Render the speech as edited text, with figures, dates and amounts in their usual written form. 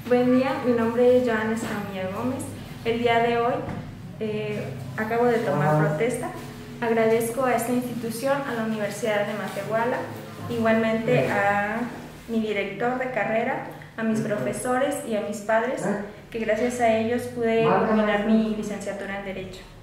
Buen día, mi nombre es Joana Escamilla Gómez. El día de hoy acabo de tomar protesta. Agradezco a esta institución, a la Universidad de Matehuala, igualmente a mi director de carrera, a mis profesores y a mis padres, que gracias a ellos pude culminar mi licenciatura en Derecho.